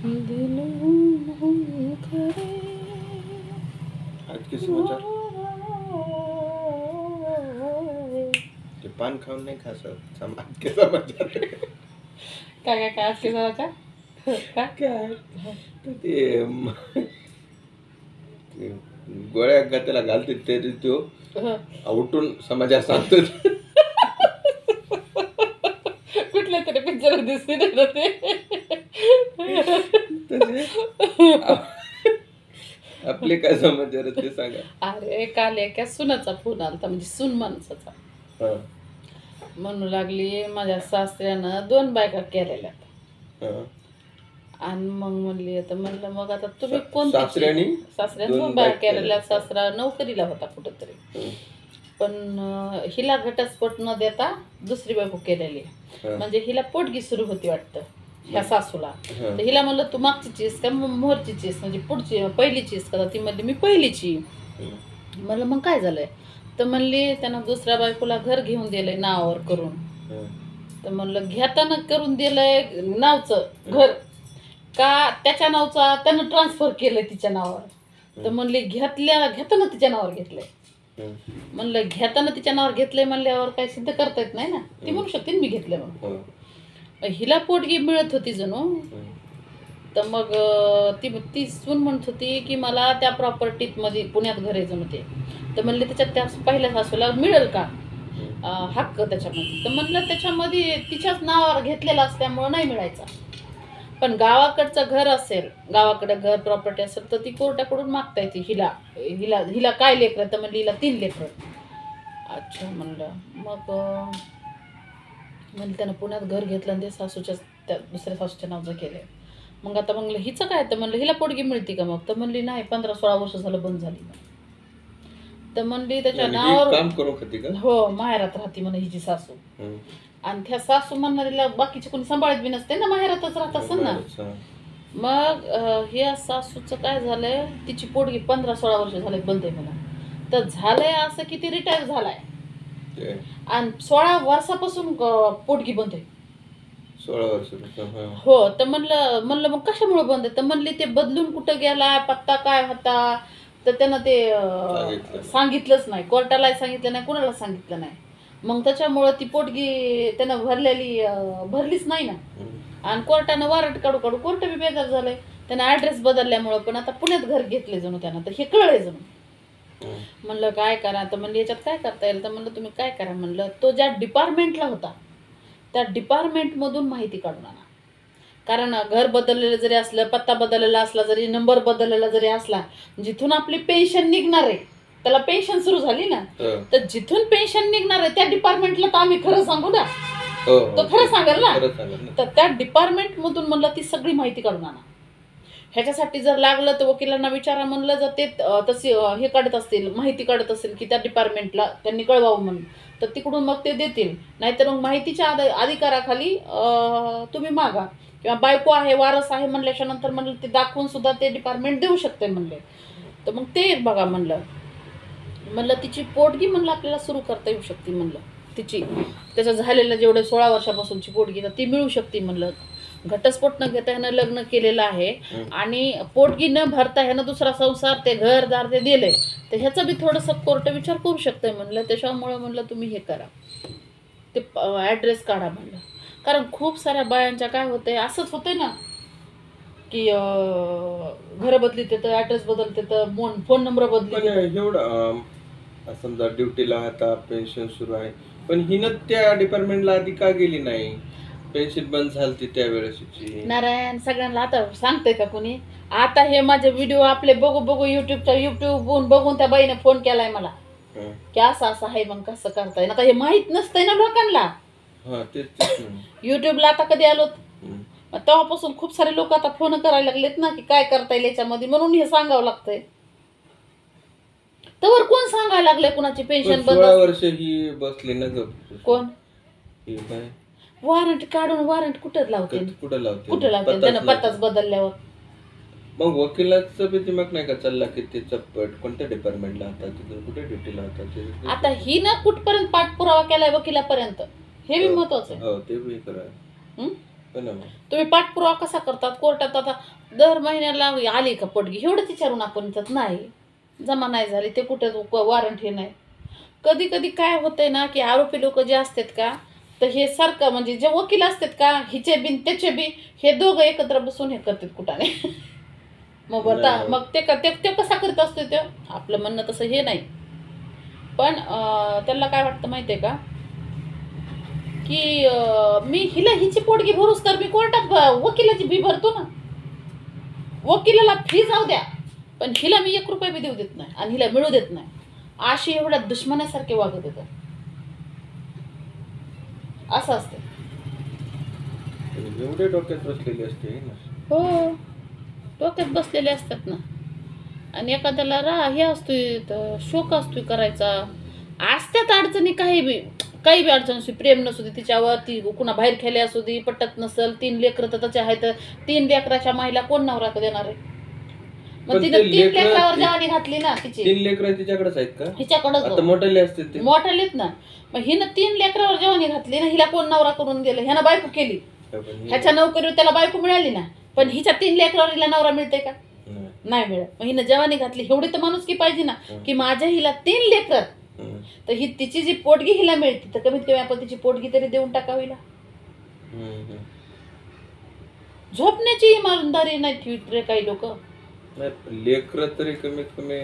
दिल करे आज के समाचार ते पान खाऊन नाही खा सर आज के समाचार काय काय काय आज के समाचार काय ते गोळ्या गात्याला घालते ते तो उठून समाचार सांगतो कुठल्या तरी पिक्चर दिसते ना ते आपले काय समाचार ते सांगा. अरे काल एका सुनाचा फोन आलता म्हणजे सून माणसाचा म्हणू लागली माझ्या सासऱ्यानं 2 बायका केलेल्या आणि मग म्हणली आता म्हणलं मग आता तुम्ही कोणती सासऱ्याने 2 बायका केलेल्या. सासरा नोकरीला होता कुठंतरी पण हिला घटस्फोट न देता दुसरी बायको केलेली म्हणजे हिला पोटगी सुरू होती वाटतं ह्या सासूला. तर हिला म्हणलं तू मागची चीज का मोहरची चीज म्हणजे पुढची पहिली चीज का. ती म्हणली मी पहिलीची. म्हणलं मग काय झालंय तर म्हणली त्यानं दुसऱ्या बायकोला घर घेऊन दिलंय नावावर करून. तर म्हणलं घेताना करून दिलंय नावचं घर का त्याच्या नावचा त्यानं ट्रान्सफर केलंय तिच्या नावावर. तर म्हणली घेताना तिच्या नावावर घेतलंय. म्हणलं घेताना तिच्या नावावर घेतलंय म्हणल्यावर काही सिद्ध करता येत नाही ना. ती म्हणू शकते मी घेतलंय म्हणून. हिला पोटगी मिळत होती जणू. तर मग ती सून म्हणत होती की मला त्या प्रॉपर्टीत मध्ये पुण्यात घर आहे जणू ते. तर म्हणले त्याच्यात त्या पहिल्या सासूला मिळेल का हक्क त्याच्यामध्ये. तर म्हणलं त्याच्यामध्ये तिच्याच नावावर घेतलेला असल्यामुळं नाही मिळायचा. पण गावाकडचं घर असेल गावाकडे घर प्रॉपर्टी असेल तर ती कोर्टाकडून मागता येते. हिला काय लेकरं तर म्हणली हिला 3 लेकरं. अच्छा म्हणलं मग म्हणजे त्यानं पुण्यात घर घेतलं आणि ते सासूच्या त्या दुसऱ्या सासूच्या नावचं केलं. मग आता म्हणलं हिचं काय तर म्हणलं हिला पोटगी मिळते का मग. तर म्हणली नाही 15-16 वर्ष झालं बंद झाली. तर म्हणली त्याच्या नावावर काम करू खाती का हो माहेरात राहते म्हणे हिची सासू. आणि त्या सासू म्हणणारीला बाकीचे कोणी सांभाळत बी नसते ना माहेरातच राहत असेल ना. मग ह्या सासूचं काय झालंय तिची पोटगी 15-16 वर्ष झाले बंद आहे मला. तर झालंय असं की ती रिटायर झालाय आणि 16 वर्षापासून पोटगी बंद आहे. 16 वर्ष हो. तर म्हणलं मग कशामुळे बंद आहे तर म्हणली ते बदलून कुठं गेला पत्ता काय होता तर त्यानं ते सांगितलंच नाही. कोर्टाला सांगितलं नाही कुणाला सांगितलं नाही. मग त्याच्यामुळं ती पोटगी त्यानं भरलीच नाही ना. आणि कोर्टानं वॉरंट काढू कोर्ट बी बेजार झालंय. त्यानं ॲड्रेस बदलल्यामुळं पण आता पुण्यात घर घेतले जणू त्यानं. तर हे कळलंय जणू. म्हणलं काय करा तर म्हणलं याच्यात काय करता येईल तर म्हणलं तुम्ही काय करा म्हणलं तो ज्या डिपार्टमेंटला होता त्या डिपार्टमेंटमधून माहिती काढून आणा. कारण घर बदललेलं जरी असलं पत्ता बदललेला असला जरी नंबर बदललेला जरी असला जिथून आपली पेन्शन निघणार आहे त्याला पेन्शन सुरू झाली ना तर जिथून पेन्शन निघणार आहे त्या डिपार्टमेंटला तर आम्ही खरं सांगू ना तो खरं सांगेल ना. तर त्या डिपार्टमेंटमधून म्हणलं ती सगळी माहिती काढून आणा. ह्याच्यासाठी जर लागलं तर वकिलांना विचारा म्हणलं जर ते तशी हे काढत असतील माहिती काढत असेल की त्या डिपार्टमेंटला त्यांनी कळवावं म्हणून तर तिकडून मग ते देतील. नाहीतर मग माहितीच्या अधिकाराखाली तुम्ही मागा किंवा बायको आहे वारस आहे म्हणल्याच्या नंतर म्हणलं ते दाखवून सुद्धा ते डिपार्टमेंट देऊ शकते म्हणले. तर मग ते बघा म्हणलं तिची पोटगी म्हणलं आपल्याला सुरू करता येऊ शकते म्हणलं तिची त्याचं झालेलं जेवढे 16 वर्षापासूनची पोटगी तर ती मिळू शकते म्हणलं. घटस्फोट न घेता ह्यानं लग्न केलेलं आहे आणि पोटगी न भरता ह्यानं दुसरा संसार ते घरदार ते दिले तर ह्याचं बी थोडंसं कोर्ट विचार करू शकतंय म्हणलं. त्याच्यामुळं म्हणलं तुम्ही हे करा ते ॲड्रेस काढा म्हणलं. कारण खूप साऱ्या बायांच्या काय होतंय असंच होतंय ना की घरं बदली तर ॲड्रेस बदलते तर फोन नंबर बदली. एवढं समजा ड्युटीला आता पेन्शन सुरू आहे पण हिनं त्या डिपार्टमेंटला आधी का गेली नाही. पेन्शन बंद झाली त्यावेळेस नारायण सगळ्यांना आता सांगतंय का कोणी. आता हे माझे व्हिडिओ आपले बघू युट्यूबहून बघून त्या बाईने फोन केलाय मला की असं आहे मग कसं करताय. आता हे माहित नसतंय ना लोकांना. युट्यूबला आता कधी आलो तेव्हापासून खूप सारे लोक आता फोन करायला लागलेत ना की काय करता येईल याच्यामध्ये म्हणून हे सांगावं लागतंय. तर कोण सांगायला लागले कुणाची पेन्शन बंद 16 वर्ष ही बसली ना कोण वॉरंट काढून वॉरंट कुठं लावते त्यानं पत्ताच बदलल्यावर. मग वकिलाचं बी दिमाग नाही का चालला की त्याचा कोणत्या डिपार्टमेंटला होता तिथून कुठे ड्युटीला होता. आता ही ना कुठपर्यंत पाठपुरावा केलाय वकिलापर्यंत हे बी महत्वाचं आहे. हो ते बी करा हो ना मग. तुम्ही पाठपुरावा कसा करतात कोर्टात? आता दर महिन्याला आली का पोटगी एवढंच विचारून आपण त्यात नाही जमा नाही झाली ते कुठं वॉरंट हे नाही. कधी कधी काय होतंय ना की आरोपी लोक जे असतात का तर हे सारखं म्हणजे जे वकील असतात का हिचे बिन त्याचे बी हे दोघं एकत्र बसून हे करतात कुठाने. मग बता नाही. मग ते कसा करत असतो ते आपलं म्हणणं तसं हे नाही. पण त्याला काय वाटतं माहितीये का की मी हिची पोटगी भरूस तर मी कोर्टात वकिलाची बी भरतो ना. वकिलाला फी जाऊ द्या पण हिला मी 1 रुपया बी देऊ देत नाही आणि हिला मिळू देत नाही. अशी एवढ्या दुश्मनासारखे वागत येतं असं असतं. एवढे डोक्यात बसलेली असते हे ना. हो डोक्यात बसलेले असतात ना. आणि एखाद्याला हे असतोय तर शोक असतोय करायचा. असत्यात अडचणी काही बी अडचण असू प्रेम नसू दे तिच्यावर ती कुणा बाहेर खेळले असू दे पटत नसल 3 लेकरं तर त्याच्या आहेत 3 लेकराच्या माईला कोण नवरा देणार आहे. मग पण तिने ते 3 लेकरं लेकरावर जवानी घातली ना तिची 3 लेकरं तिच्याकडेच आहेत का? हिच्याकडंच आता मोठाले असतील ते. मोठालेत ना. मग हिनं 3 लेकरावर जवानी घातली ना हिला कोण नवरा करून दिलं ह्यानं बायको केली. ह्याच्या नोकरीवर त्याला बायको मिळाली ना पण हिच्या 3 लेकरावर हिला नवरा मिळते का? नाही मिळत. मग हिनं जवानी घातली एवढी तर माणूस की पाहिजे ना की माझ्या हिला 3 लेकर तर ही तिची जी पोटगी हिला मिळते तर कमीत कमी आपण तिची पोटगी तरी देऊन टाकावीला. झोपण्याची इमानदारी नाही ठेवीत रे काही लोक. लेकर तरी कमीत कमी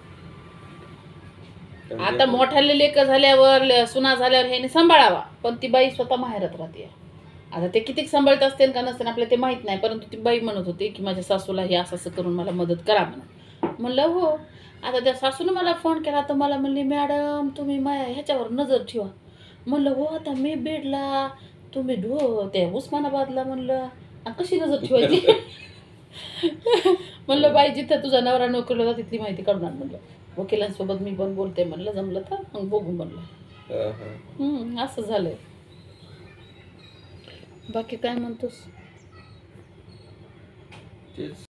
आता मोठाले लेकर झाल्यावर सुना झाल्यावर ह्याने सांभाळावा पण ती बाई स्वतः माहेरात राहते. आता ते किती सांभाळत असते का नसते आपल्याला ते माहित नाही परंतु ती बाई म्हणत होती की माझ्या सासूला हे असं असं करून मला मदत करा म्हणून. म्हणलं हो. आता त्या सासूने मला फोन केला तर मला म्हणली मॅडम तुम्ही ह्याच्यावर नजर ठेवा. म्हणलं हो आता मी बीडला तुम्ही त्या उस्मानाबादला म्हणलं कशी नजर ठेवायची. म्हणलं बाई जिथं तुझा नवरा नोकरीला होता तिथली माहिती काढून आण म्हणलं. वकिलांसोबत मी पण बोलते म्हणलं जमलं तर मग बघू म्हणलं. असं झालंय. बाकी काय म्हणतोस?